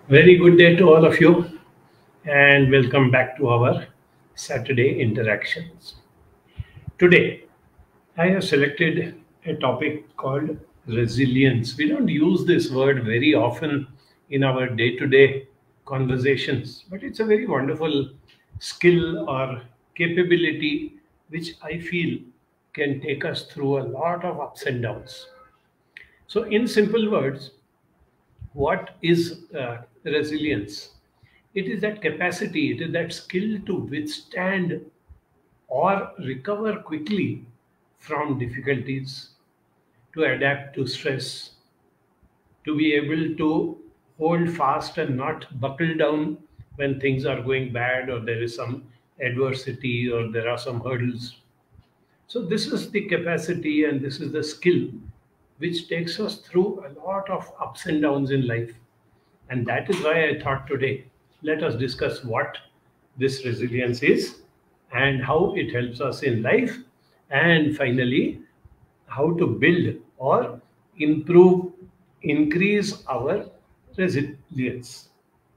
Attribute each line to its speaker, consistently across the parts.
Speaker 1: Very good day to all of you, and welcome back to our Saturday interactions. Today, I have selected a topic called resilience. We don't use this word very often in our day to day conversations, but it's a very wonderful skill or capability which I feel can take us through a lot of ups and downs. So, in simple words, what is resilience? It is that capacity, it is that skill to withstand or recover quickly from difficulties, to adapt to stress, to be able to hold fast and not buckle down when things are going bad or there is some adversity or there are some hurdles. So, this is the capacity and this is the skill which takes us through a lot of ups and downs in life. And that is why I thought today, let us discuss what this resilience is and how it helps us in life, and finally, how to build or improve, increase our resilience.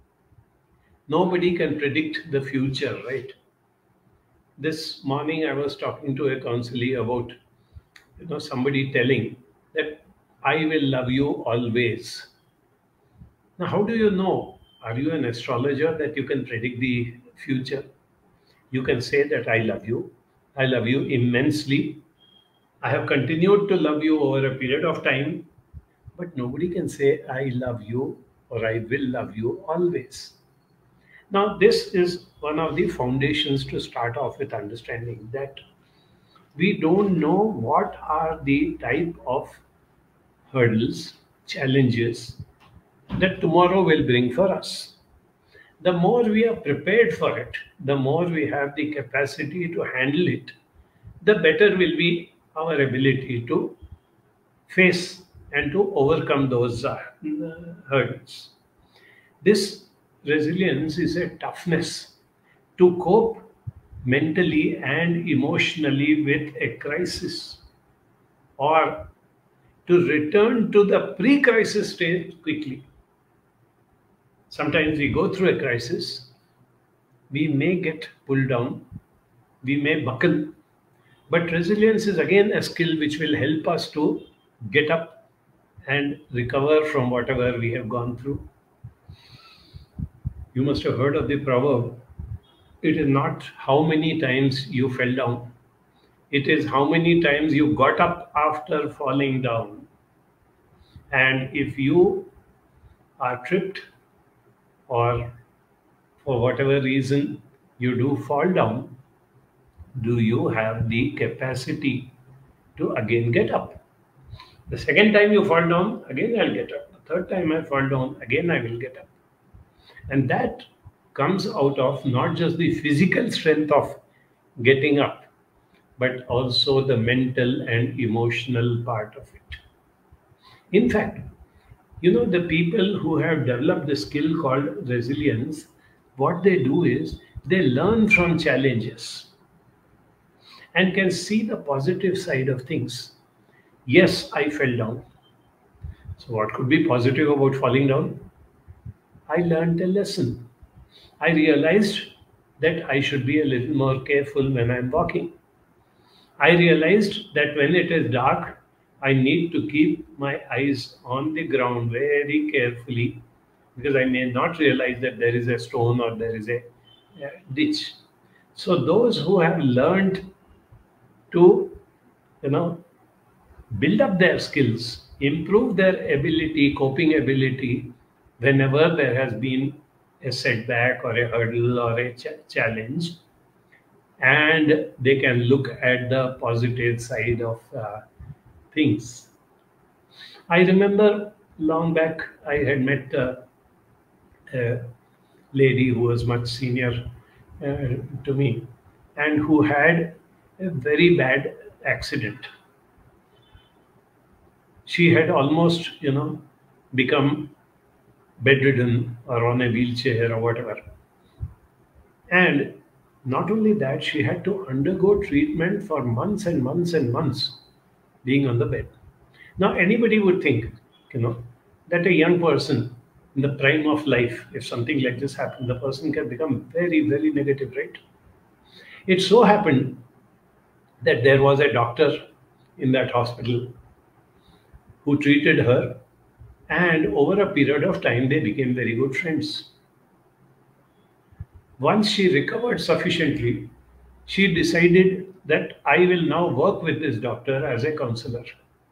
Speaker 1: Nobody can predict the future, right? This morning I was talking to a counselee about somebody telling that I will love you always. Now, how do you know? Are you an astrologer that you can predict the future? You can say that I love you. I love you immensely. I have continued to love you over a period of time, but nobody can say I love you or I will love you always. Now, this is one of the foundations to start off with understanding that we don't know what are the type of hurdles, challenges that tomorrow will bring for us. The more we are prepared for it, the more we have the capacity to handle it, the better will be our ability to face and to overcome those hurdles. This resilience is a toughness to cope mentally and emotionally with a crisis, or to return to the pre crisis stage quickly. Sometimes we go through a crisis, we may get pulled down, we may buckle, but resilience is again a skill which will help us to get up and recover from whatever we have gone through. You must have heard of the proverb, it is not how many times you fell down, it is how many times you got up after falling down. And if you are tripped or for whatever reason you do fall down, do you have the capacity to again get up? The second time you fall down, again I'll get up. The third time I fall down, again I will get up. And that comes out of not just the physical strength of getting up, but also the mental and emotional part of it. In fact, the people who have developed the skill called resilience, what they do is they learn from challenges and can see the positive side of things. Yes, I fell down. So, what could be positive about falling down? I learned a lesson. I realized that I should be a little more careful when I'm walking. I realized that when it is dark, I need to keep my eyes on the ground very carefully because I may not realize that there is a stone or there is a ditch. So, those who have learned to, you know, build up their skills, improve their ability, coping ability, whenever there has been a setback or a hurdle or a challenge, and they can look at the positive side of things. I remember long back I had met a lady who was much senior to me and who had a very bad accident. She had almost, become bedridden or on a wheelchair or whatever. And not only that, she had to undergo treatment for months and months and months being on the bed. Now, anybody would think, that a young person in the prime of life, if something like this happens, the person can become very, very negative, right? It so happened that there was a doctor in that hospital who treated her, and over a period of time, they became very good friends. Once she recovered sufficiently, she decided that I will now work with this doctor as a counselor.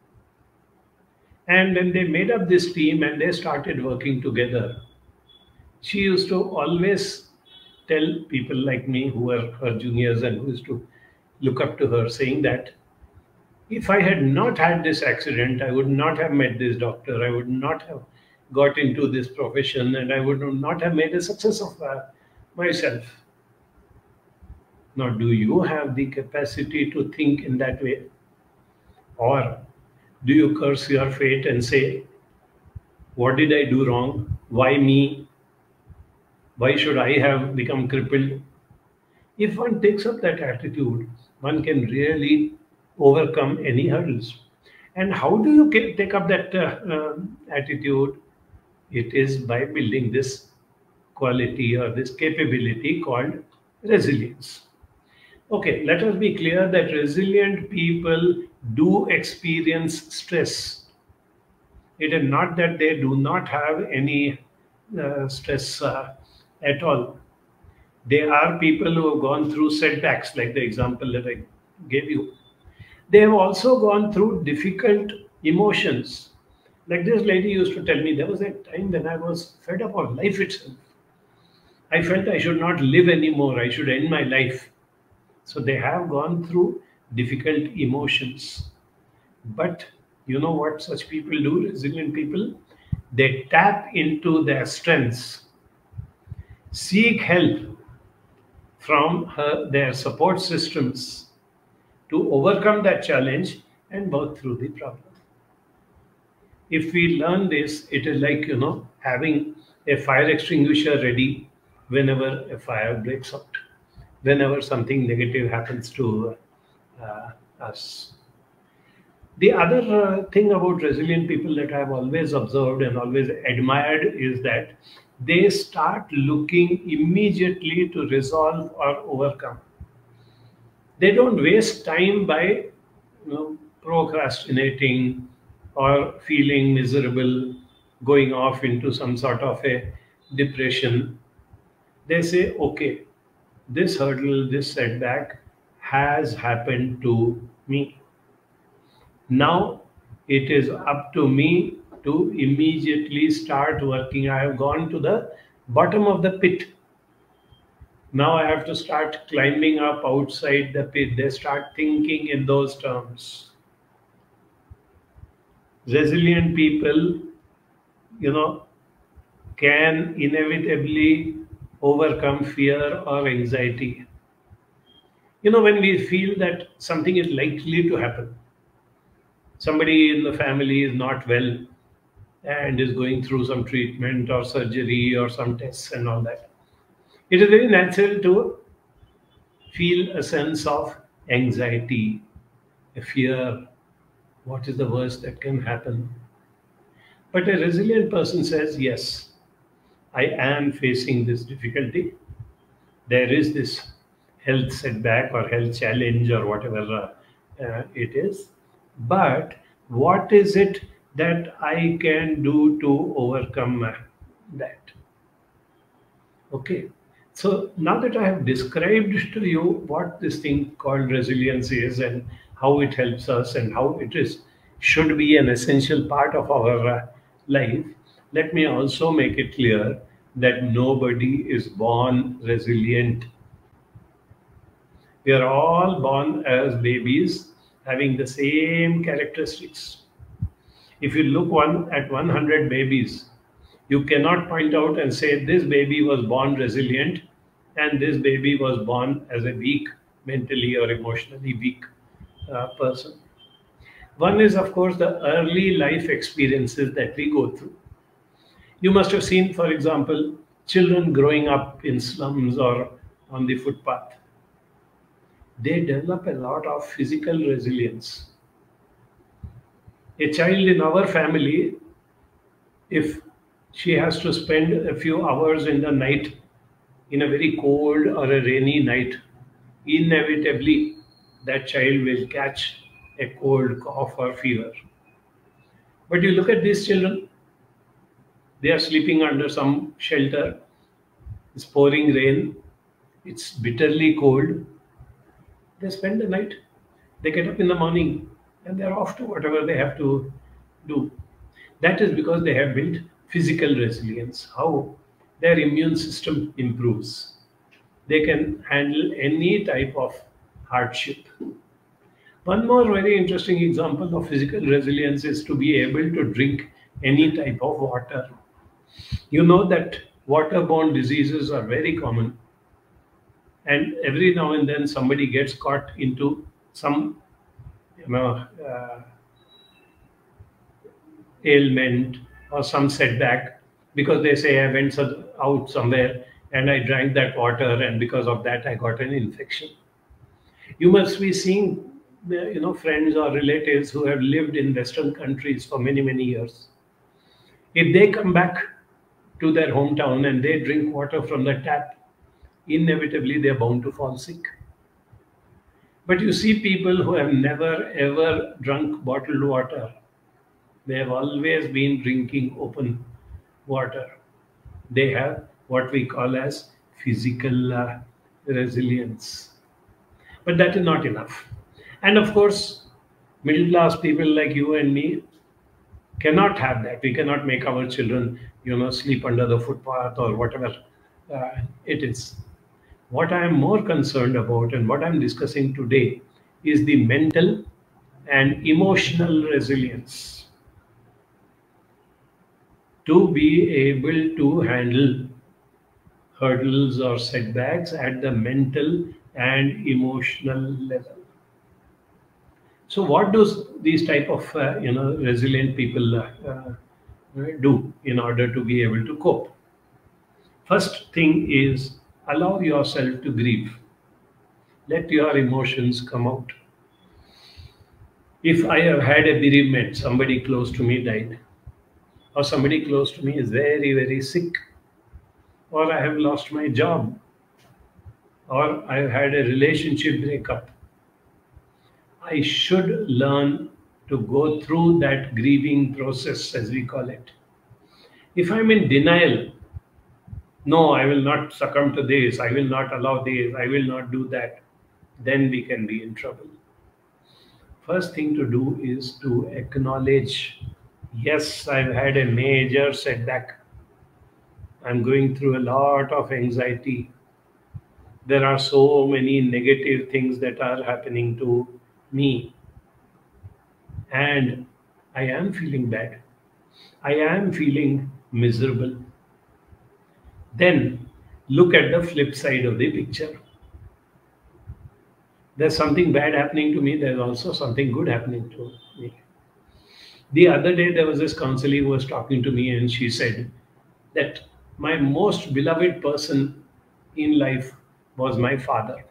Speaker 1: And when they made up this team and they started working together, she used to always tell people like me who were her juniors and who used to look up to her, saying that if I had not had this accident, I would not have met this doctor, I would not have got into this profession, and I would not have made a success of myself. Now, do you have the capacity to think in that way? Or do you curse your fate and say, what did I do wrong? Why me? Why should I have become crippled? If one takes up that attitude, one can really overcome any hurdles. And how do you take up that attitude? It is by building this quality or this capability called resilience. Okay, let us be clear that resilient people do experience stress. It is not that they do not have any stress at all. They are people who have gone through setbacks, like the example that I gave you. They have also gone through difficult emotions. Like this lady used to tell me, there was a time when I was fed up of life itself. I felt I should not live anymore, I should end my life. So they have gone through difficult emotions. But you know what such people do, resilient people? They tap into their strengths, seek help from their support systems to overcome that challenge and work through the problem. If we learn this, it is like, having a fire extinguisher ready whenever a fire breaks out, whenever something negative happens to us. The other thing about resilient people that I've always observed and always admired is that they start looking immediately to resolve or overcome. They don't waste time by procrastinating or feeling miserable, going off into some sort of a depression. They say, okay, this hurdle, this setback has happened to me. Now it is up to me to immediately start working. I have gone to the bottom of the pit. Now I have to start climbing up outside the pit. They start thinking in those terms. Resilient people, can inevitably overcome fear or anxiety. When we feel that something is likely to happen, somebody in the family is not well and is going through some treatment or surgery or some tests and all that, it is very natural to feel a sense of anxiety, a fear. What is the worst that can happen? But a resilient person says, yes, I am facing this difficulty. There is this health setback or health challenge or whatever it is. But what is it that I can do to overcome that? Okay. So now that I have described to you what this thing called resilience is and how it helps us and how it is should be an essential part of our life, let me also make it clear that nobody is born resilient. We are all born as babies having the same characteristics. If you look at 100 babies, you cannot point out and say this baby was born resilient and this baby was born as a weak, mentally or emotionally weak person. One is, of course, the early life experiences that we go through. You must have seen, for example, children growing up in slums or on the footpath. They develop a lot of physical resilience. A child in our family, if She has to spend a few hours in the night in a very cold or a rainy night. Inevitably, that child will catch a cold, cough, or fever. But you look at these children, they are sleeping under some shelter, it's pouring rain, it's bitterly cold. They spend the night, they get up in the morning, and they're off to whatever they have to do. That is because they have built physical resilience. How their immune system improves. They can handle any type of hardship. One more very interesting example of physical resilience is to be able to drink any type of water. You know that waterborne diseases are very common, and every now and then somebody gets caught into some, you know, ailment or some setback because they say I went out somewhere and I drank that water and because of that I got an infection. You must be seeing friends or relatives who have lived in Western countries for many years. If they come back to their hometown and they drink water from the tap, inevitably they're bound to fall sick. But you see people who have never ever drunk bottled water. They have always been drinking open water. They have what we call as physical resilience. But that is not enough. And of course, middle class people like you and me cannot have that. We cannot make our children, sleep under the footpath or whatever it is. What I am more concerned about and what I'm discussing today is the mental and emotional resilience to be able to handle hurdles or setbacks at the mental and emotional level. So, what do these type of resilient people do in order to be able to cope? First thing is allow yourself to grieve. Let your emotions come out. If I have had a bereavement, somebody close to me died, or somebody close to me is very sick, or I have lost my job, or I have had a relationship breakup, I should learn to go through that grieving process, as we call it. If I'm in denial, no, I will not succumb to this, I will not allow this, I will not do that, then we can be in trouble. First thing to do is to acknowledge, yes, I've had a major setback. I'm going through a lot of anxiety. There are so many negative things that are happening to me. And I am feeling bad. I am feeling miserable. Then look at the flip side of the picture. There's something bad happening to me, there's also something good happening to me. The other day, there was this counselor who was talking to me, and she said that my most beloved person in life was my father.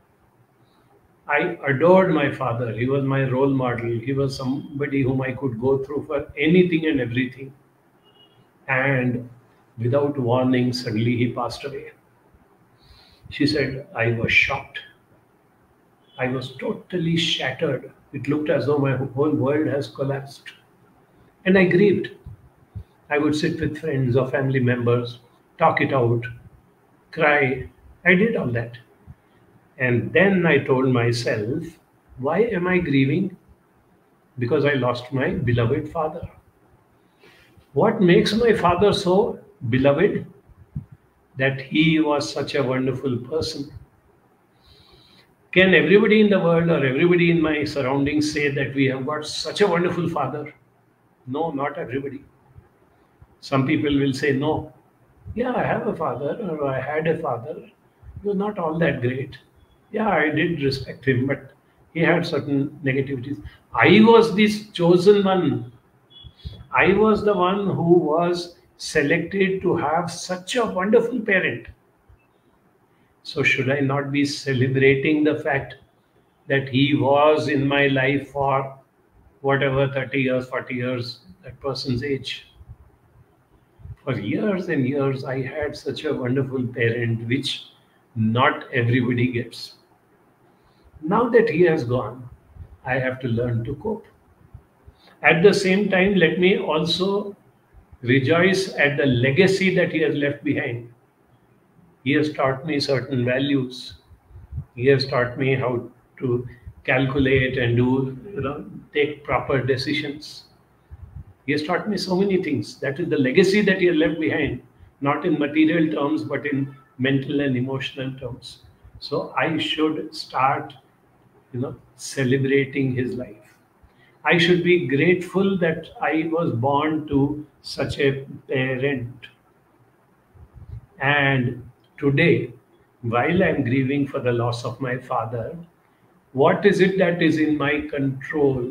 Speaker 1: I adored my father. He was my role model. He was somebody whom I could go through for anything and everything. And without warning, suddenly he passed away. She said, I was shocked. I was totally shattered. It looked as though my whole world has collapsed. And I grieved. I would sit with friends or family members, talk it out, cry. I did all that. And then I told myself, why am I grieving? Because I lost my beloved father. What makes my father so beloved? That he was such a wonderful person. Can everybody in the world or everybody in my surroundings say that we have got such a wonderful father? No, not everybody. Some people will say, no, yeah, I have a father or I had a father. He was not all that great. Yeah, I did respect him, but he had certain negativities. I was this chosen one. I was the one who was selected to have such a wonderful parent. So, should I not be celebrating the fact that he was in my life for whatever 30 years, 40 years, that person's age? For years and years, I had such a wonderful parent, which not everybody gets. Now that he has gone, I have to learn to cope. At the same time, let me also rejoice at the legacy that he has left behind. He has taught me certain values. He has taught me how to calculate and do, take proper decisions. He has taught me so many things. That is the legacy that he has left behind, not in material terms, but in mental and emotional terms. So I should start, celebrating his life. I should be grateful that I was born to such a parent. And today, while I'm grieving for the loss of my father, what is it that is in my control?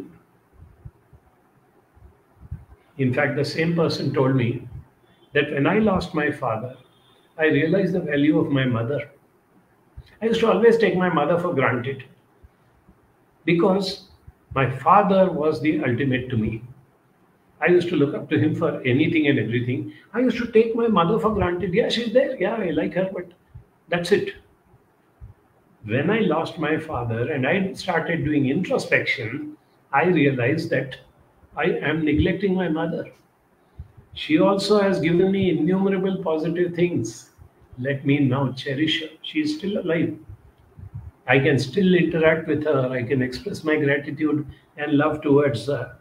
Speaker 1: In fact, the same person told me that when I lost my father, I realized the value of my mother. I used to always take my mother for granted because my father was the ultimate to me. I used to look up to him for anything and everything. I used to take my mother for granted. Yeah, she's there. Yeah, I like her, but that's it. When I lost my father and I started doing introspection, I realized that I am neglecting my mother. She also has given me innumerable positive things. Let me now cherish her. She is still alive. I can still interact with her. I can express my gratitude and love towards her.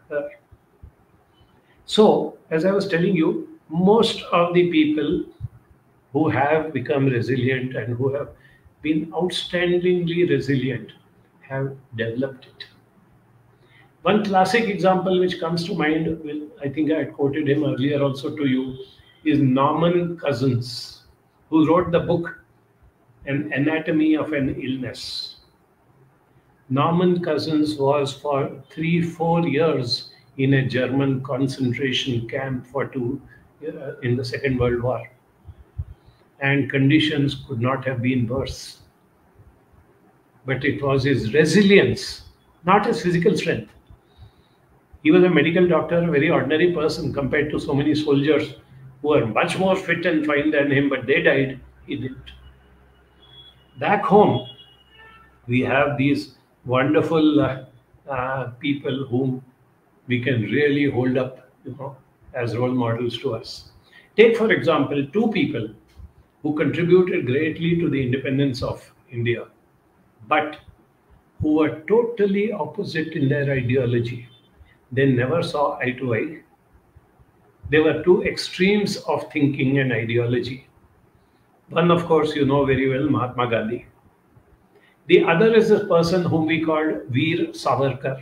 Speaker 1: So, as I was telling you, most of the people who have become resilient and who have been outstandingly resilient have developed it. One classic example which comes to mind, I think I had quoted him earlier also to you, is Norman Cousins, who wrote the book An Anatomy of an Illness. Norman Cousins was for 3-4 years in a German concentration camp in the Second World War, and conditions could not have been worse. But it was his resilience, not his physical strength. He was a medical doctor, a very ordinary person compared to so many soldiers who are much more fit and fine than him, but they died. He didn't. Back home, we have these wonderful people whom we can really hold up, as role models to us. Take, for example, two people who contributed greatly to the independence of India, but who were totally opposite in their ideology. They never saw eye to eye. They were two extremes of thinking and ideology. One, of course, you know very well, Mahatma Gandhi. The other is a person whom we called Veer Savarkar.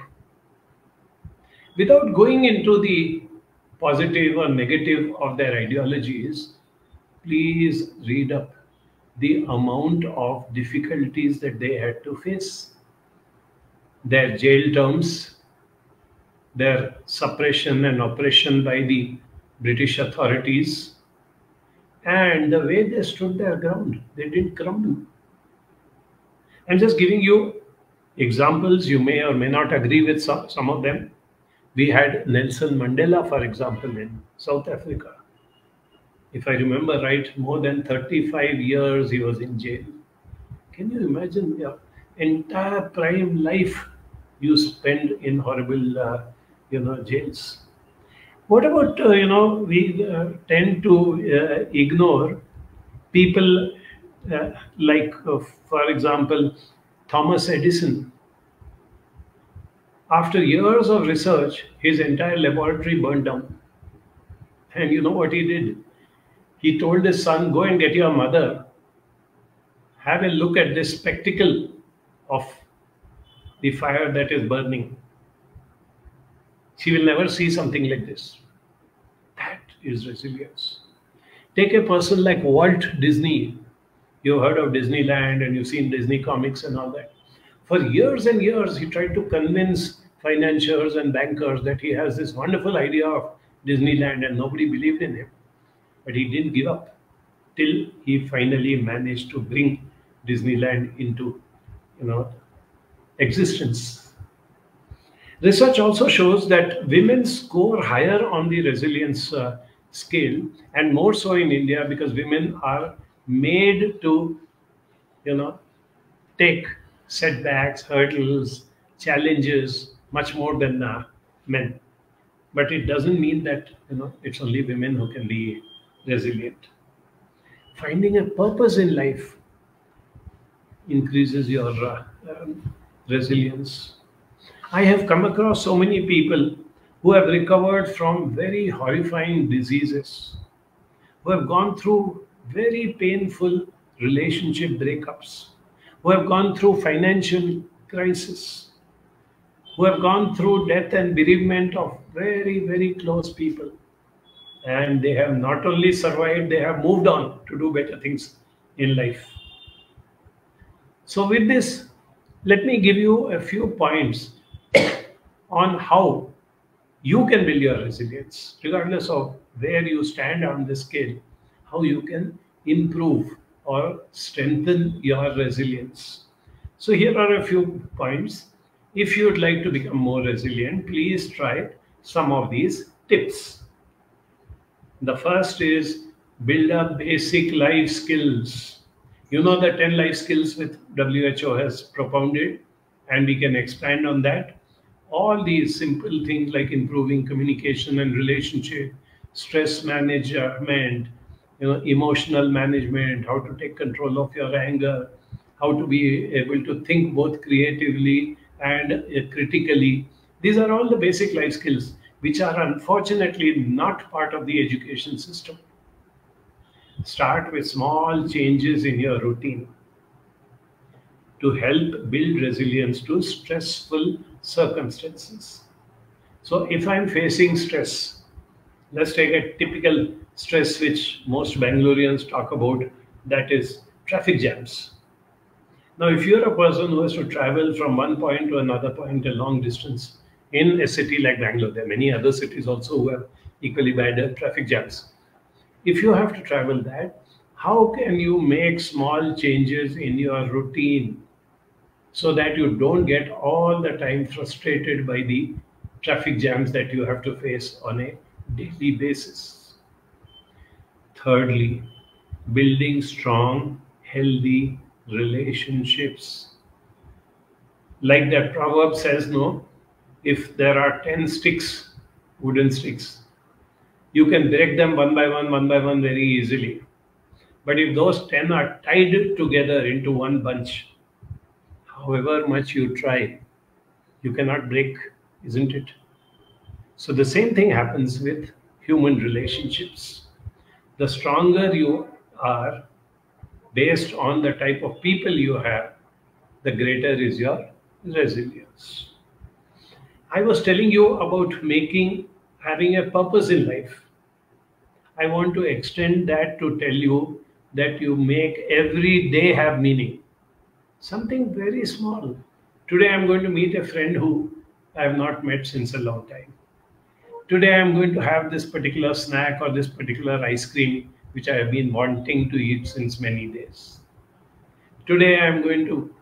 Speaker 1: Without going into the positive or negative of their ideologies, please read up the amount of difficulties that they had to face. Their jail terms, their suppression and oppression by the British authorities, and the way they stood their ground. They didn't crumble. I'm just giving you examples. You may or may not agree with some of them. We had Nelson Mandela, for example, in South Africa. If I remember right, more than 35 years he was in jail. Can you imagine your entire prime life you spend in horrible, jails? What about, we tend to ignore people like, for example, Thomas Edison. After years of research, his entire laboratory burned down. And you know what he did? He told his son, go and get your mother, have a look at this spectacle of the fire that is burning. She will never see something like this. That is resilience. Take a person like Walt Disney. You've heard of Disneyland and you've seen Disney comics and all that. For years and years, he tried to convince financiers and bankers that he has this wonderful idea of Disneyland, and nobody believed in him. But he didn't give up till he finally managed to bring Disneyland into, existence. Research also shows that women score higher on the resilience skill, and more so in India because women are made to, you know, take setbacks, hurdles, challenges much more than men. But it doesn't mean that it's only women who can be resilient. Finding a purpose in life increases your resilience. I have come across so many people who have recovered from very horrifying diseases, who have gone through very painful relationship breakups, who have gone through financial crisis, who have gone through death and bereavement of very, very close people. And they have not only survived, they have moved on to do better things in life. So, with this, let me give you a few points on how you can build your resilience, regardless of where you stand on the scale, how you can improve or strengthen your resilience. So, here are a few points. If you would like to become more resilient, please try some of these tips. The first is build up basic life skills. You know the 10 life skills which WHO has propounded, and we can expand on that. All these simple things like improving communication and relationship, stress management, emotional management, how to take control of your anger, how to be able to think both creatively and critically. These are all the basic life skills which are unfortunately not part of the education system. Start with small changes in your routine to help build resilience to stressful circumstances. So, if I'm facing stress, let's take a typical stress which most Bangaloreans talk about, that is traffic jams. Now, if you're a person who has to travel from one point to another point a long distance in a city like Bangalore, there are many other cities also who have equally bad traffic jams. If you have to travel that, how can you make small changes in your routine so that you don't get all the time frustrated by the traffic jams that you have to face on a daily basis? Thirdly, building strong, healthy relationships. Like that proverb says, no, if there are 10 sticks, wooden sticks, you can break them one by one very easily. But if those 10 are tied together into one bunch, however much you try, you cannot break, isn't it? So the same thing happens with human relationships. The stronger you are, based on the type of people you have, the greater is your resilience. I was telling you about having a purpose in life. I want to extend that to tell you that you make every day have meaning. Something very small. Today I'm going to meet a friend who I have not met since a long time. Today I'm going to have this particular snack or this particular ice cream which I have been wanting to eat since many days. Today I'm going to,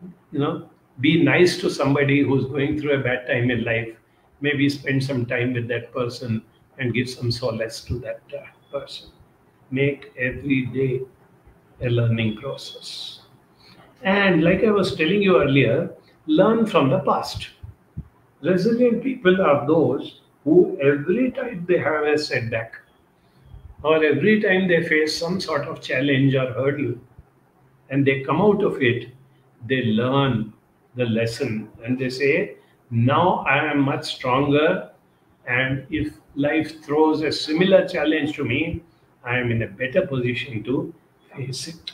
Speaker 1: be nice to somebody who's going through a bad time in life. Maybe spend some time with that person and give some solace to that person. Make every day a learning process. And like I was telling you earlier, learn from the past. Resilient people are those who every time they have a setback or every time they face some sort of challenge or hurdle and they come out of it, they learn the lesson and they say, now I am much stronger, and if life throws a similar challenge to me, I am in a better position to face it.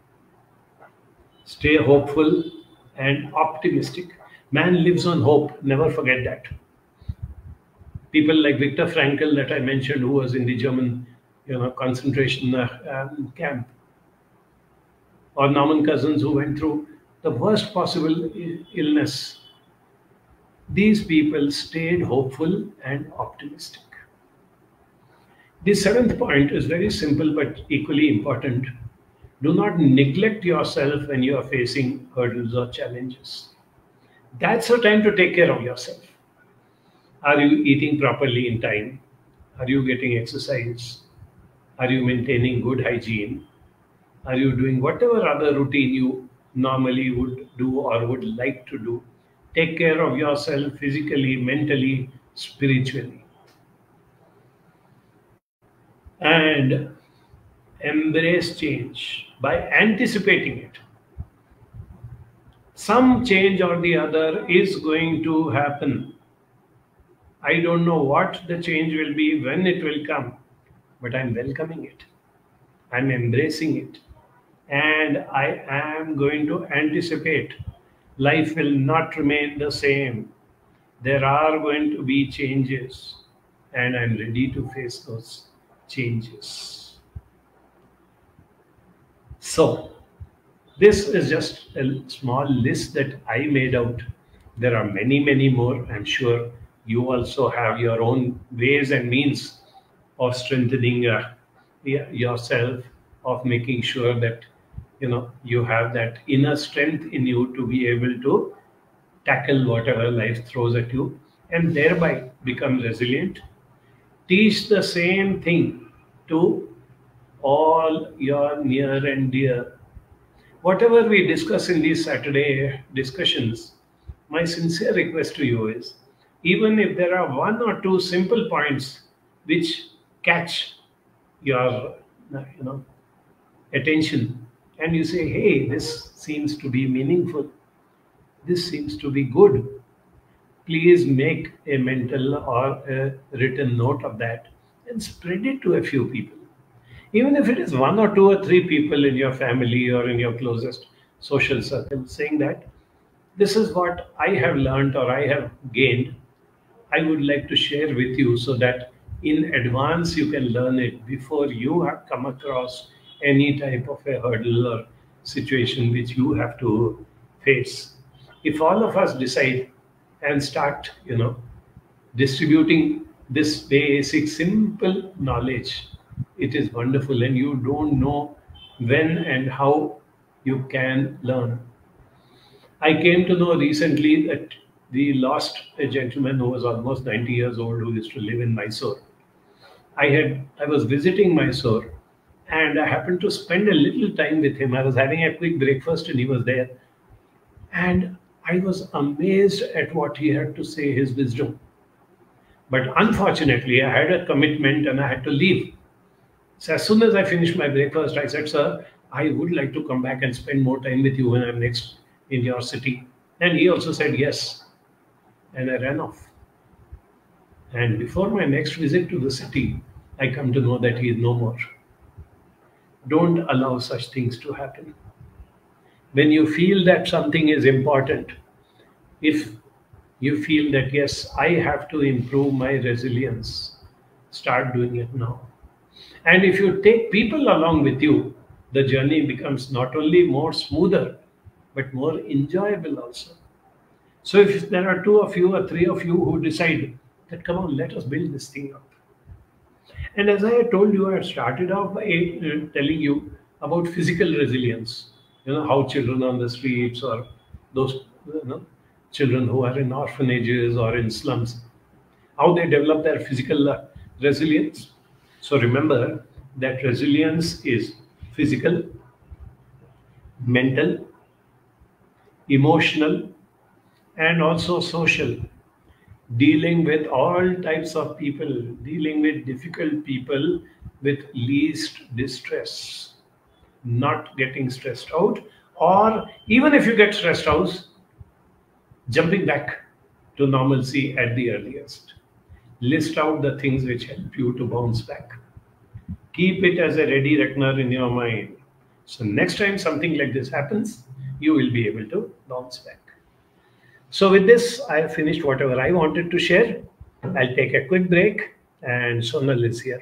Speaker 1: Stay hopeful and optimistic. Man lives on hope, never forget that. People like Viktor Frankl that I mentioned, who was in the German concentration camp, or Norman Cousins, who went through the worst possible illness. These people stayed hopeful and optimistic. The seventh point is very simple but equally important. Do not neglect yourself when you are facing hurdles or challenges. That's the time to take care of yourself. Are you eating properly in time? Are you getting exercise? Are you maintaining good hygiene? Are you doing whatever other routine you normally would do or would like to do? Take care of yourself physically, mentally, spiritually, and embrace change by anticipating it. Some change or the other is going to happen. I don't know what the change will be, when it will come, but I'm welcoming it. I'm embracing it. And I am going to anticipate life will not remain the same. There are going to be changes, and I'm ready to face those changes. So, this is just a small list that I made out. There are many, many more. I'm sure you also have your own ways and means of strengthening yourself, of making sure that you have that inner strength in you to be able to tackle whatever life throws at you, and thereby become resilient. Teach the same thing to all your near and dear. Whatever we discuss in these Saturday discussions, my sincere request to you is, even if there are one or two simple points which catch your attention, and you say, hey, this seems to be meaningful, this seems to be good, please make a mental or a written note of that and spread it to a few people. Even if it is one or two or three people in your family or in your closest social circle, saying that this is what I have learned or I have gained, I would like to share with you so that in advance you can learn it before you have come across any type of a hurdle or situation which you have to face. If all of us decide and start, distributing this basic simple knowledge, it is wonderful, and you don't know when and how you can learn. I came to know recently that we lost a gentleman who was almost 90 years old who used to live in Mysore. I was visiting Mysore, and I happened to spend a little time with him. I was having a quick breakfast and he was there, and I was amazed at what he had to say, his wisdom. But unfortunately, I had a commitment and I had to leave. So as soon as I finished my breakfast, I said, sir, I would like to come back and spend more time with you when I'm next in your city. And he also said yes. And I ran off. And before my next visit to the city, I come to know that he is no more. Don't allow such things to happen. When you feel that something is important, if you feel that, yes, I have to improve my resilience, start doing it now. And if you take people along with you, the journey becomes not only more smoother, but more enjoyable also. So if there are two of you or three of you who decide that, come on, let us build this thing up. And as I had told you, I had started off by telling you about physical resilience. How children on the streets or those children who are in orphanages or in slums, how they develop their physical resilience. So remember that resilience is physical, mental, emotional, and also social. Dealing with all types of people, dealing with difficult people with least distress, not getting stressed out, or even if you get stressed out, jumping back to normalcy at the earliest. List out the things which help you to bounce back. Keep it as a ready reckoner in your mind. So next time something like this happens, you will be able to bounce back. So with this, I have finished whatever I wanted to share. I'll take a quick break, and Sonal is here.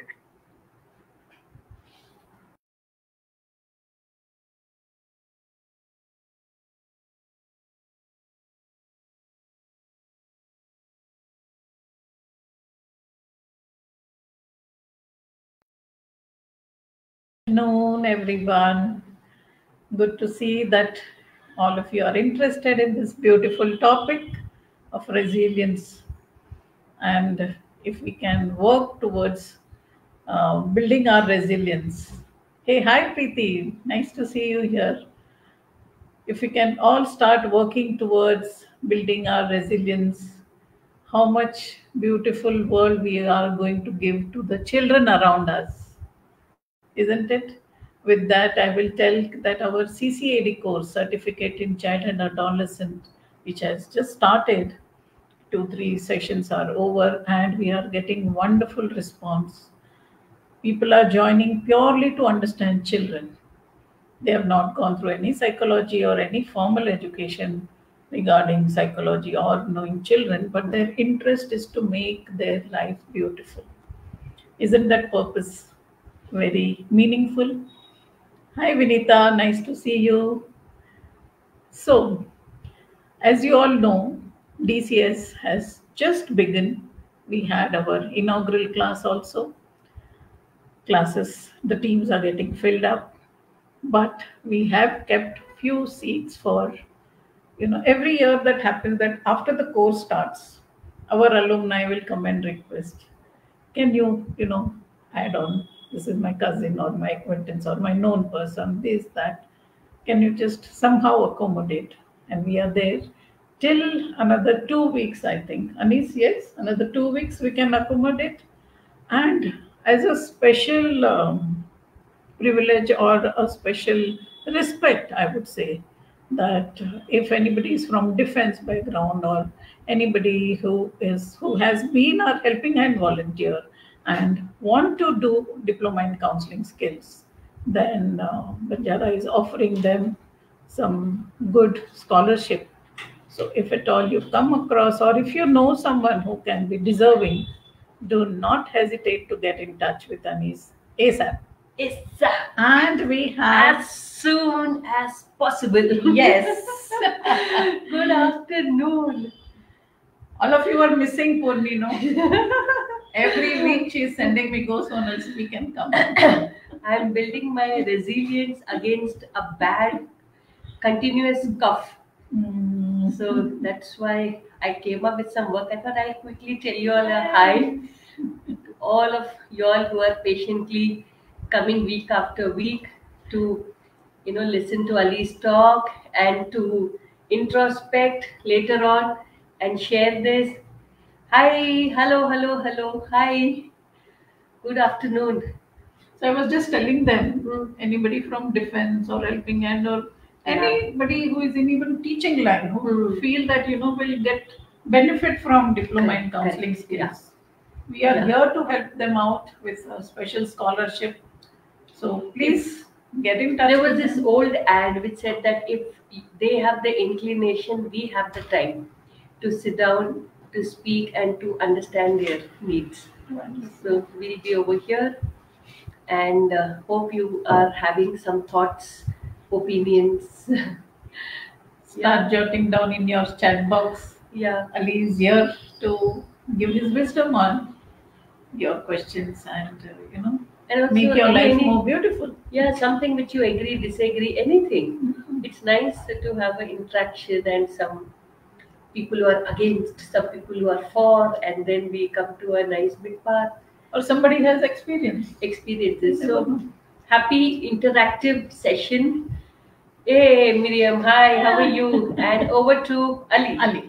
Speaker 2: Afternoon, everyone. Good to see that all of you are interested in this beautiful topic of resilience. And if we can work towards building our resilience. Hey, hi Preeti, nice to see you here. If we can all start working towards building our resilience, how much beautiful world we are going to give to the children around us, isn't it? With that, I will tell that our CCAD course, Certificate in Child and Adolescent, which has just started, 2 3 sessions are over and we are getting wonderful response. People are joining purely to understand children. They have not gone through any psychology or any formal education regarding psychology or knowing children, but their interest is to make their life beautiful. Isn't that purpose very meaningful? Hi Vinita, nice to see you. So, as you all know, DCS has just begun. We had our inaugural class also. Classes, the teams are getting filled up, but we have kept few seats for, every year that happens, that after the course starts, our alumni will come and request, can you add on, this is my cousin or my acquaintance or my known person, this that, can you just somehow accommodate? And we are there till another 2 weeks, I think. Anis, yes, another 2 weeks we can accommodate. And as a special privilege or a special respect, I would say, that if anybody is from defense background or anybody who has been our helping hand volunteer and want to do diploma in counseling skills, then Banjara is offering them some good scholarship. So if at all you come across or if you know someone who can be deserving, do not hesitate to get in touch with Anis ASAP.
Speaker 3: ASAP.
Speaker 2: And we have,
Speaker 3: As soon as possible.
Speaker 2: yes,
Speaker 3: Good afternoon.
Speaker 2: all of you are missing Purni, no? Every week she is sending me, go so else we can come.
Speaker 3: I'm building my resilience against a bad, continuous cough. So that's why I came up with some work. I thought I'll quickly tell you all a hi. All of y'all who are patiently coming week after week to listen to Ali's talk and to introspect later on and share this. Hi, hello, hello, hello, hi, good afternoon.
Speaker 2: So I was just telling them,
Speaker 3: Mm.
Speaker 2: anybody from defense or helping hand or
Speaker 3: Yeah.
Speaker 2: anybody who is in even teaching line who
Speaker 3: Mm.
Speaker 2: feel that will get benefit from diploma in
Speaker 3: Correct,
Speaker 2: counseling
Speaker 3: correct,
Speaker 2: skills. We are
Speaker 3: Yeah.
Speaker 2: here to help them out with a special scholarship. So please get in touch
Speaker 3: There was
Speaker 2: with
Speaker 3: this
Speaker 2: them.
Speaker 3: old ad which said that if they have the inclination, we have the time to sit down, to speak, and to understand their needs. So we'll be over here and hope you are having some thoughts, opinions.
Speaker 2: Start jotting down in your chat box.
Speaker 3: Yeah.
Speaker 2: Ali is here to give his wisdom on your questions and
Speaker 3: And also
Speaker 2: make your life
Speaker 3: any-
Speaker 2: more beautiful.
Speaker 3: Yeah, something which you agree, disagree, anything. It's nice to have an interaction and some people who are against, some people who are for, and then we come to a nice big path
Speaker 2: Or somebody has experience.
Speaker 3: experiences.
Speaker 2: Never
Speaker 3: So
Speaker 2: know.
Speaker 3: happy interactive session. Hey Miriam, hi, how are you? And over to Ali.
Speaker 2: Ali.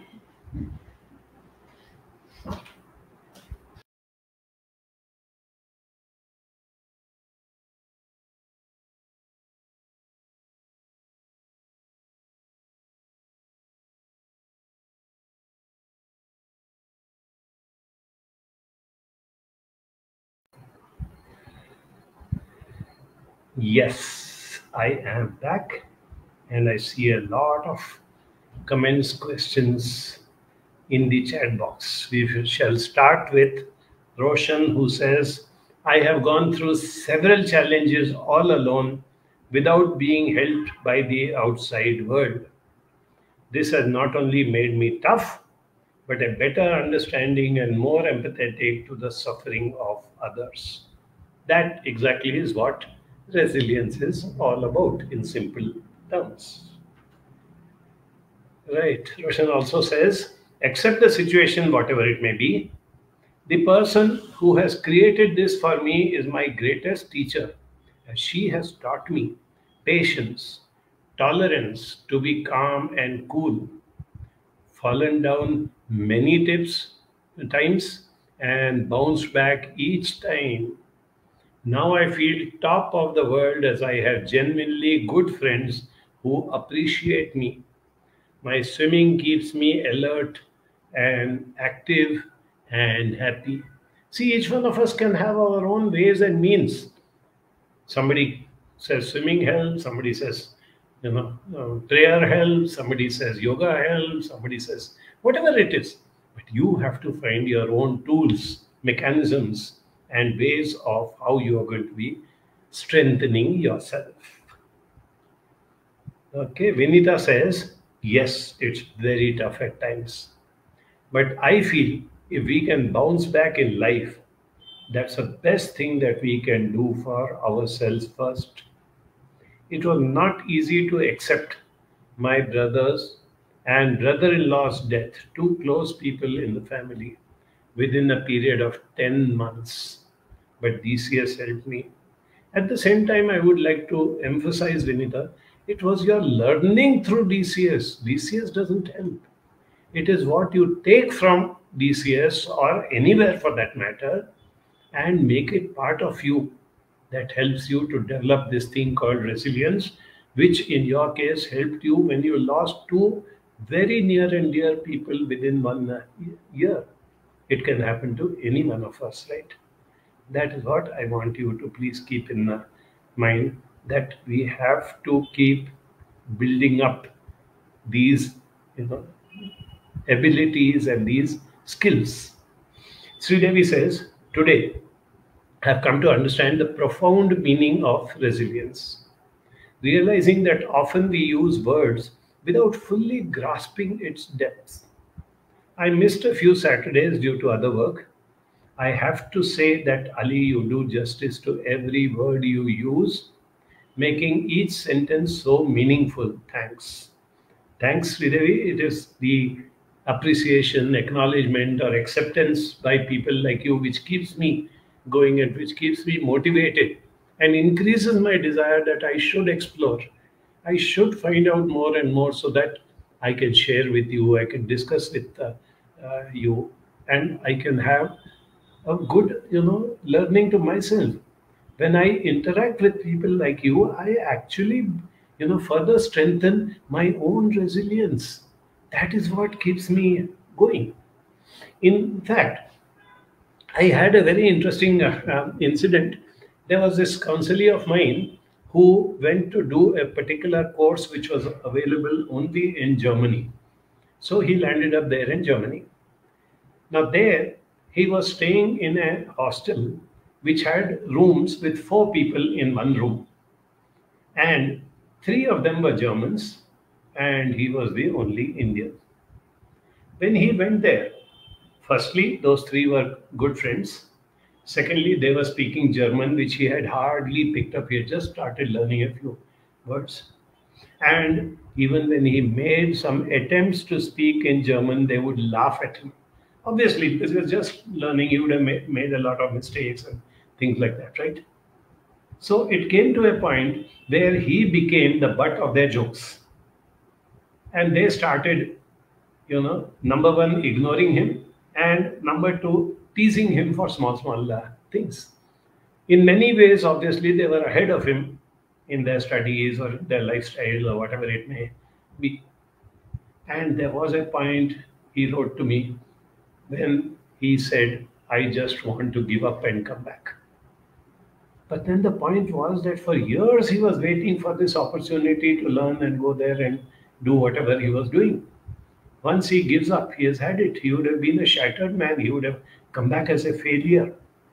Speaker 1: Yes, I am back and I see a lot of comments, questions in the chat box. We shall start with Roshan, who says, I have gone through several challenges all alone without being helped by the outside world. This has not only made me tough, but a better understanding and more empathetic to the suffering of others. That exactly is what resilience is all about in simple terms. Right. Roshan also says, accept the situation, whatever it may be. The person who has created this for me is my greatest teacher, as she has taught me patience, tolerance, to be calm and cool, fallen down many times and bounced back each time. Now I feel top of the world as I have genuinely good friends who appreciate me. My swimming keeps me alert and active and happy. See, each one of us can have our own ways and means. Somebody says swimming helps, somebody says, prayer helps, somebody says yoga helps, somebody says whatever it is. But you have to find your own tools, mechanisms, and ways of how you are going to be strengthening yourself. Okay, Vinita says, yes, it's very tough at times. But I feel if we can bounce back in life, that's the best thing that we can do for ourselves first. It was not easy to accept my brother's and brother in law's death, two close people in the family, within a period of 10 months. But DCS helped me. At the same time, I would like to emphasize, Vinita, it was your learning through DCS. DCS doesn't help. It is what you take from DCS or anywhere for that matter and make it part of you that helps you to develop this thing called resilience, which in your case helped you when you lost two very near and dear people within 1 year. It can happen to any one of us, right? That is what I want you to please keep in mind, that we have to keep building up these you know, abilities and these skills. Sri Devi says, today I have come to understand the profound meaning of resilience, realizing that often we use words without fully grasping its depth. I missed a few Saturdays due to other work. I have to say that, Ali, you do justice to every word you use, making each sentence so meaningful. Thanks. Thanks, Sridevi. It is the appreciation, acknowledgement, or acceptance by people like you which keeps me going and which keeps me motivated and increases my desire that I should explore. I should find out more and more so that I can share with you, I can discuss with you, and I can have a good, learning to myself. When I interact with people like you, I actually, further strengthen my own resilience. That is what keeps me going. In fact, I had a very interesting incident. There was this counselor of mine who went to do a particular course which was available only in Germany. So he landed up there in Germany. Now, there he was staying in a hostel which had rooms with four people in one room. And three of them were Germans, and he was the only Indian. When he went there, firstly, those three were good friends. Secondly, they were speaking German, which he had hardly picked up. He had just started learning a few words. And even when he made some attempts to speak in German, they would laugh at him. Obviously, because he was just learning, he would have made a lot of mistakes and things like that, right? So it came to a point where he became the butt of their jokes. And they started, number one, ignoring him, and number two, teasing him for small things. In many ways, obviously, they were ahead of him in their studies or their lifestyle or whatever it may be. And there was a point he wrote to me when he said, I just want to give up and come back. But then the point was that for years he was waiting for this opportunity to learn and go there and do whatever he was doing. Once he gives up, he has had it. He would have been a shattered man. He would have come back as a failure.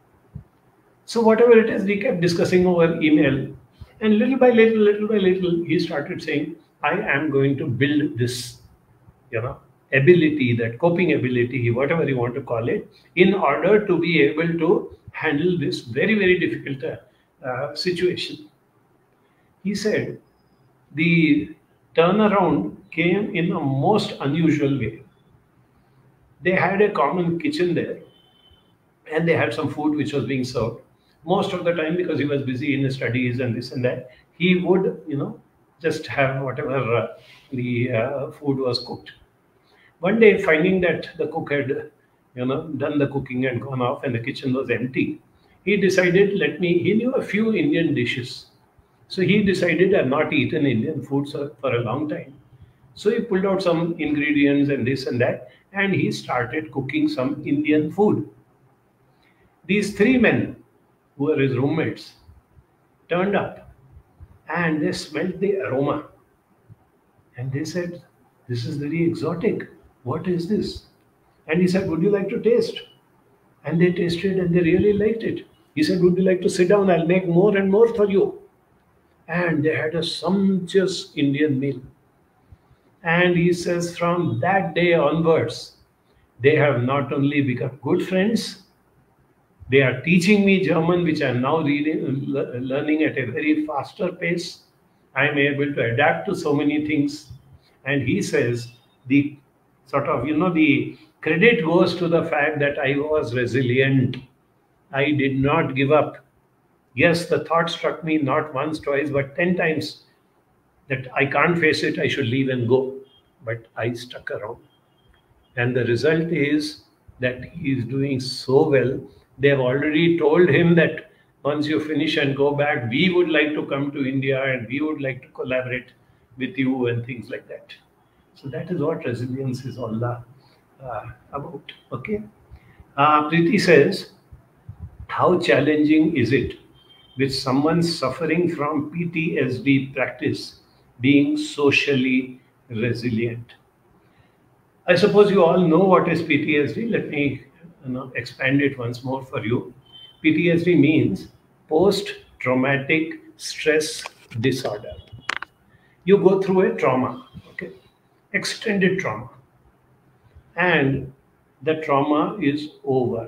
Speaker 1: So whatever it is, we kept discussing over email. And little by little, he started saying, I am going to build this, ability, that coping ability, whatever you want to call it, in order to be able to handle this very, very difficult situation. He said, the turnaround came in a most unusual way. They had a common kitchen there, and they had some food which was being served. Most of the time, because he was busy in his studies and this and that, he would, just have whatever the food was cooked. One day, finding that the cook had, done the cooking and gone off, and the kitchen was empty, he decided, he knew a few Indian dishes. So he decided, I've not eaten Indian food for a long time. So he pulled out some ingredients and this and that, and he started cooking some Indian food. These three men, who were his roommates, turned up and they smelled the aroma. And they said, this is very exotic. What is this? And he said, would you like to taste? And they tasted and they really liked it. He said, would you like to sit down? I'll make more and more for you. And they had a sumptuous Indian meal. And he says, from that day onwards, they have not only become good friends, they are teaching me German, which I'm now learning at a very faster pace. I'm able to adapt to so many things. And he says, the the credit goes to the fact that I was resilient. I did not give up. Yes, the thought struck me not once, twice, but 10 times that I can't face it, I should leave and go. But I stuck around. And the result is that he is doing so well. They have already told him that once you finish and go back, we would like to come to India and we would like to collaborate with you and things like that. So that is what resilience is all about. Okay. Preeti says, how challenging is it with someone suffering from PTSD practice being socially resilient? I suppose you all know what is PTSD. Let me expand it once more for you. PTSD means post-traumatic stress disorder. You go through a trauma, okay, extended trauma, and the trauma is over.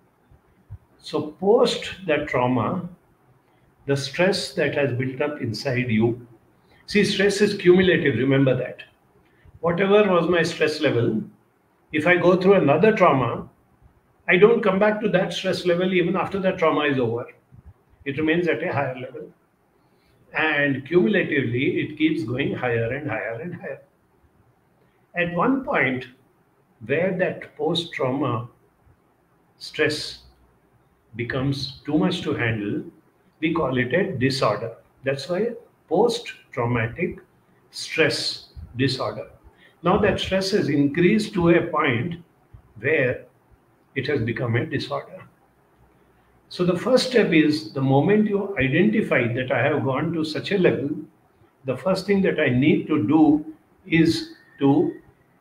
Speaker 1: So post that trauma, the stress that has built up inside you. See, stress is cumulative, remember that. Whatever was my stress level, if I go through another trauma, I don't come back to that stress level even after that trauma is over. It remains at a higher level. And cumulatively, it keeps going higher and higher and higher. At one point, where that post-trauma stress becomes too much to handle, we call it a disorder. That's why post-traumatic stress disorder. Now that stress has increased to a point where it has become a disorder. So the first step is, the moment you identify that I have gone to such a level, the first thing that I need to do is to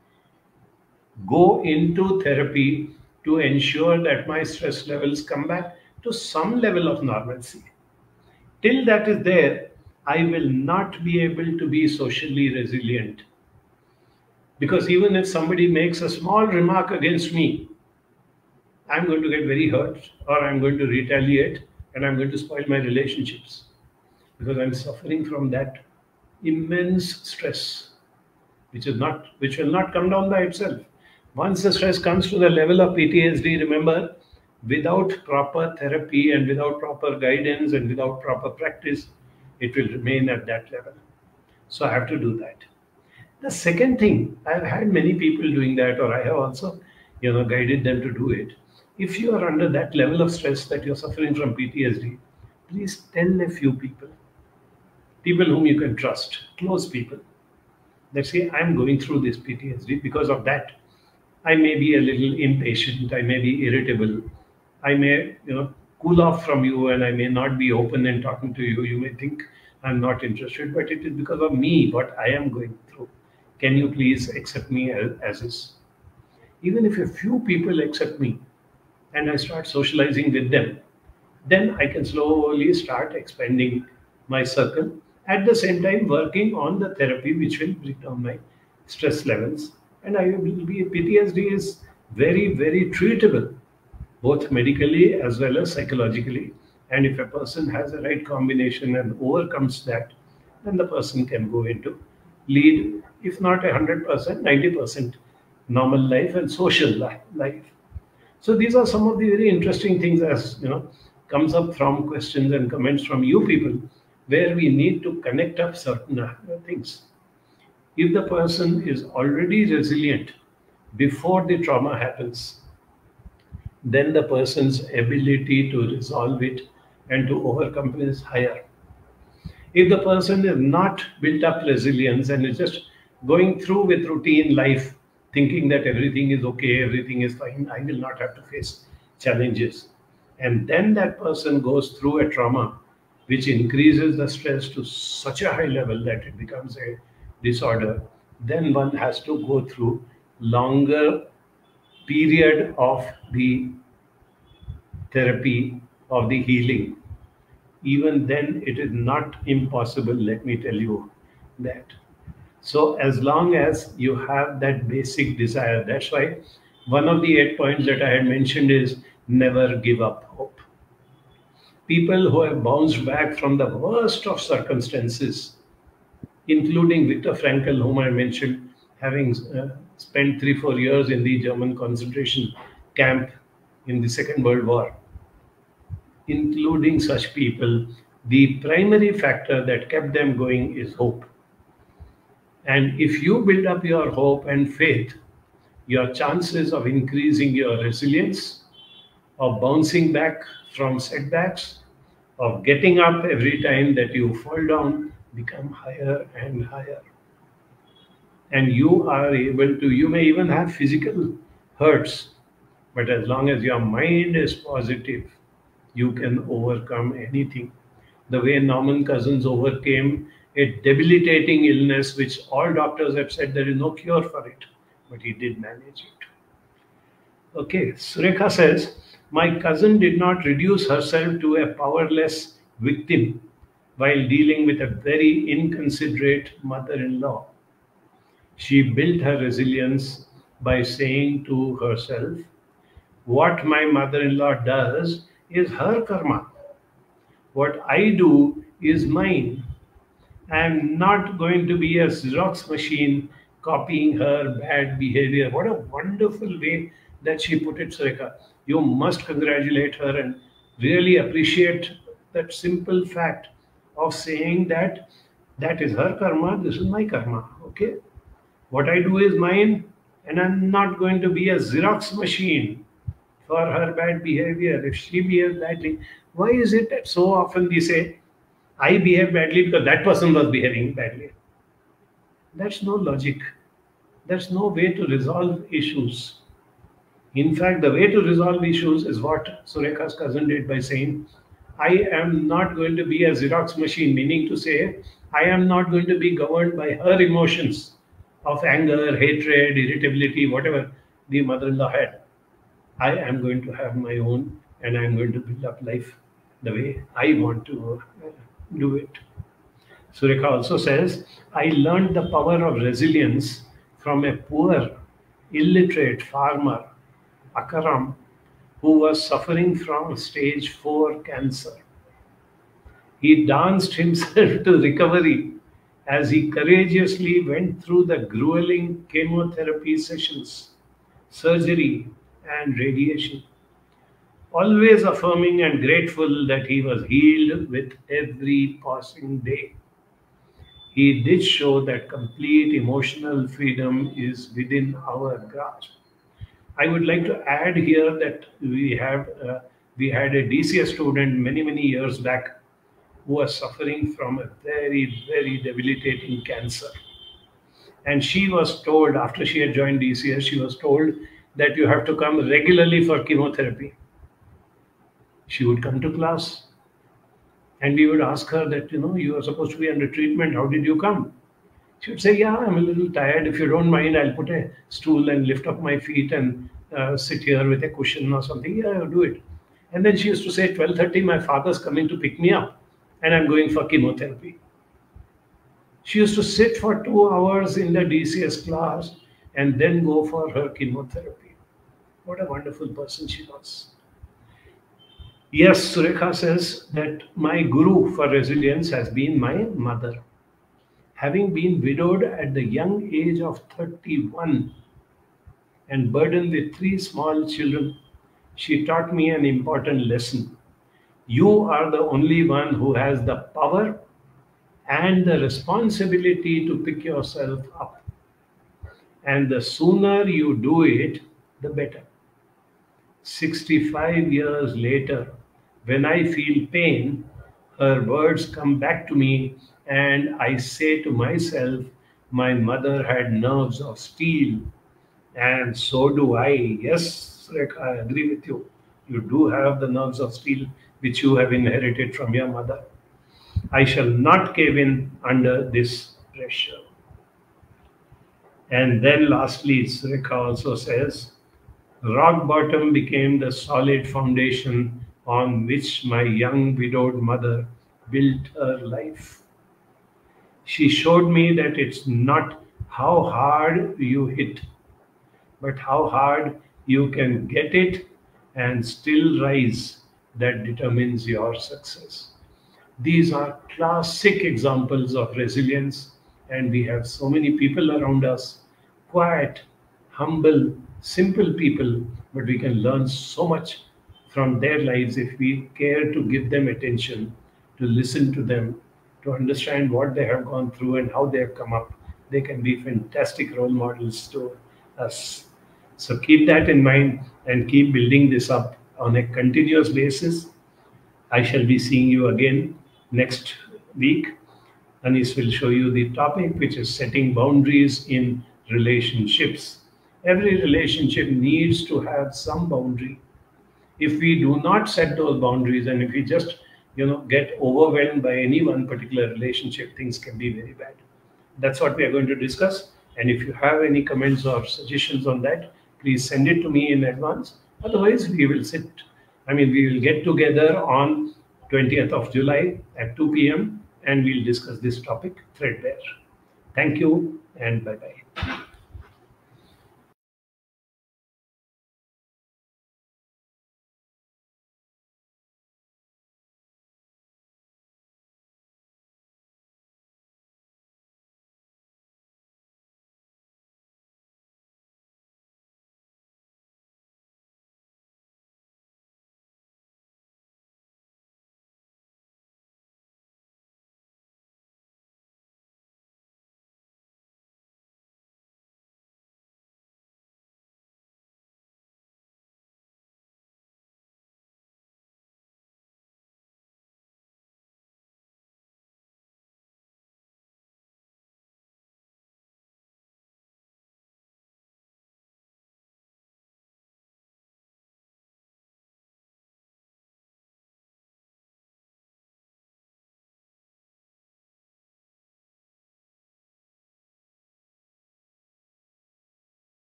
Speaker 1: go into therapy to ensure that my stress levels come back to some level of normalcy. Till that is there, I will not be able to be socially resilient. Because even if somebody makes a small remark against me, I'm going to get very hurt, or I'm going to retaliate, and I'm going to spoil my relationships because I'm suffering from that immense stress, which will not come down by itself. Once the stress comes to the level of PTSD, remember, without proper therapy and without proper guidance and without proper practice, it will remain at that level. So I have to do that. The second thing, I've had many people doing that, or I have also, guided them to do it. If you are under that level of stress that you're suffering from PTSD, please tell a few people whom you can trust, close people. Let's say I'm going through this PTSD. Because of that, I may be a little impatient, I may be irritable, I may, cool off from you, and I may not be open and talking to you. You may think I'm not interested, but it is because of me, what I am going through. Can you please accept me as is? Even if a few people accept me and I start socializing with them, then I can slowly start expanding my circle. At the same time, working on the therapy which will bring down my stress levels. And PTSD is very, very treatable, both medically as well as psychologically. And if a person has the right combination and overcomes that, then the person can go into lead, if not 100%, 90% normal life and social life. So these are some of the very interesting things, as comes up from questions and comments from you people, where we need to connect up certain things. If the person is already resilient before the trauma happens, then the person's ability to resolve it and to overcome it is higher. If the person is not built up resilience and is just going through with routine life, thinking that everything is okay, everything is fine, I will not have to face challenges. And then that person goes through a trauma which increases the stress to such a high level that it becomes a disorder, then one has to go through longer period of the therapy, of the healing. Even then it is not impossible, let me tell you that. So as long as you have that basic desire, that's why one of the 8 points that I had mentioned is never give up hope. People who have bounced back from the worst of circumstances, including Viktor Frankl, whom I mentioned, having spent 3 4 years in the German concentration camp in the Second World War, including such people, the primary factor that kept them going is hope. And if you build up your hope and faith, your chances of increasing your resilience, of bouncing back from setbacks, of getting up every time that you fall down become higher and higher. And you are able to, you may even have physical hurts, but as long as your mind is positive, you can overcome anything. The way Norman Cousins overcame a debilitating illness, which all doctors have said there is no cure for it, but he did manage it. Okay, Surekha says, my cousin did not reduce herself to a powerless victim while dealing with a very inconsiderate mother in law. She built her resilience by saying to herself, what my mother in law does is her karma. What I do is mine. I am not going to be a Xerox machine copying her bad behavior. What a wonderful way that she put it, Sureka. You must congratulate her and really appreciate that simple fact of saying that that is her karma, this is my karma. Okay? What I do is mine, and I'm not going to be a Xerox machine for her bad behavior. If she behaves badly, why is it that so often we say, I behave badly because that person was behaving badly? That's no logic. That's no way to resolve issues. In fact, the way to resolve issues is what Surekha's cousin did by saying, I am not going to be a Xerox machine, meaning to say, I am not going to be governed by her emotions of anger, hatred, irritability, whatever the mother in law had. I am going to have my own, and I am going to build up life the way I want to do it. Surekha also says, I learned the power of resilience from a poor, illiterate farmer, Akaram, who was suffering from stage 4 cancer. He danced himself to recovery as he courageously went through the grueling chemotherapy sessions, surgery, and radiation, always affirming and grateful that he was healed with every passing day. He did show that complete emotional freedom is within our grasp. I would like to add here that we had a DCS student many years back who was suffering from a very debilitating cancer, and she was told after she had joined DCS, she was told that you have to come regularly for chemotherapy. She would come to class, and we would ask her that, you are supposed to be under treatment. How did you come? She would say, yeah, I'm a little tired. If you don't mind, I'll put a stool and lift up my feet and sit here with a cushion or something. Yeah, I'll do it. And then she used to say, 12:30, my father's coming to pick me up and I'm going for chemotherapy. She used to sit for 2 hours in the DCS class and then go for her chemotherapy. What a wonderful person she was. Yes, Surekha says that my guru for resilience has been my mother. Having been widowed at the young age of 31 and burdened with 3 small children, She taught me an important lesson. You are the only one who has the power and the responsibility to pick yourself up. And the sooner you do it, the better. 65 years later, when I feel pain, her words come back to me, and I say to myself, my mother had nerves of steel, and so do I. Yes, Rekha, I agree with you. You do have the nerves of steel which you have inherited from your mother. I shall not cave in under this pressure. And then lastly, Rekha also says, rock bottom became the solid foundation on which my young widowed mother built her life. She showed me that it's not how hard you hit, but how hard you can get it and still rise that determines your success. These are classic examples of resilience, and we have so many people around us, quiet, humble, simple people, but we can learn so much from their lives if we care to give them attention, to listen to them, to understand what they have gone through and how they have come up. They can be fantastic role models to us. So keep that in mind and keep building this up on a continuous basis. I shall be seeing you again next week. Anis will show you the topic, which is setting boundaries in relationships. Every relationship needs to have some boundary. If we do not set those boundaries, and if we just get overwhelmed by any one particular relationship, things can be very bad. That's what we are going to discuss. And if you have any comments or suggestions on that, please send it to me in advance. Otherwise, we will get together on 20th of July at 2 p.m. and we'll discuss this topic threadbare. Thank you and bye bye.